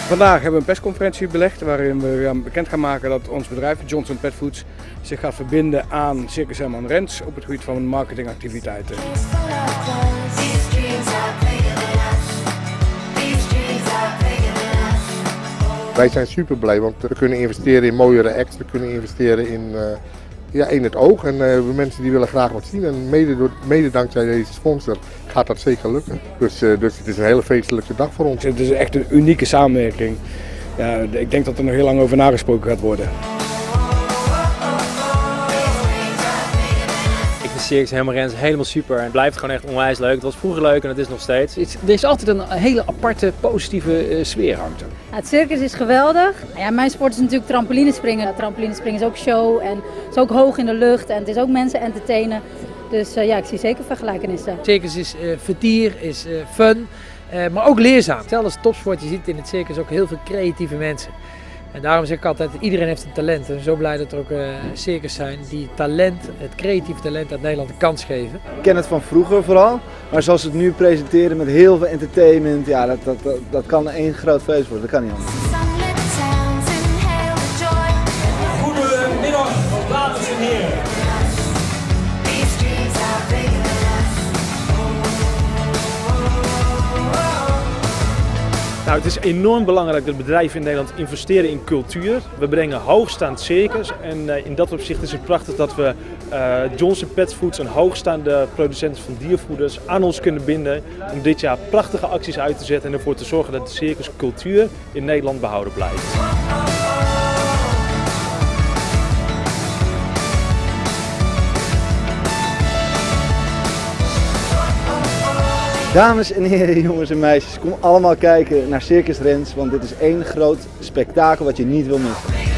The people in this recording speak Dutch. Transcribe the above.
Vandaag hebben we een persconferentie belegd waarin we bekend gaan maken dat ons bedrijf Johnson Pet Foods zich gaat verbinden aan Circus Herman Rens op het gebied van marketingactiviteiten. Wij zijn super blij, want we kunnen investeren in mooiere acts, we kunnen investeren in het oog. En mensen die willen graag wat zien. En mede dankzij deze sponsor gaat dat zeker lukken. Dus het is een hele feestelijke dag voor ons. Het is echt een unieke samenwerking. Ja, ik denk dat er nog heel lang over nagesproken gaat worden. Ik vind Circus Herman Rens helemaal super en het blijft gewoon echt onwijs leuk. Het was vroeger leuk en het is nog steeds. Er is altijd een hele aparte, positieve sfeer hangt er. Het circus is geweldig. Ja, mijn sport is natuurlijk trampolinespringen. Trampolinespringen is ook show en is ook hoog in de lucht en het is ook mensen entertainen. Dus ja, ik zie zeker vergelijkenissen. Circus is vertier, is fun, maar ook leerzaam. Stel als topsport, je ziet in het circus ook heel veel creatieve mensen. En daarom zeg ik altijd, iedereen heeft een talent. En ik ben zo blij dat er ook circus zijn die talent, het creatieve talent uit Nederland een kans geven. Ik ken het van vroeger vooral, maar zoals ze het nu presenteren met heel veel entertainment, ja, dat kan één groot feest worden, dat kan niet anders. Goedemiddag, dames en heren. Nou, het is enorm belangrijk dat bedrijven in Nederland investeren in cultuur. We brengen hoogstaand circus en in dat opzicht is het prachtig dat we Johnson Pet Foods, een hoogstaande producent van diervoeders, aan ons kunnen binden om dit jaar prachtige acties uit te zetten en ervoor te zorgen dat de circuscultuur in Nederland behouden blijft. Dames en heren, jongens en meisjes, kom allemaal kijken naar Circus Rens, want dit is één groot spektakel wat je niet wil missen.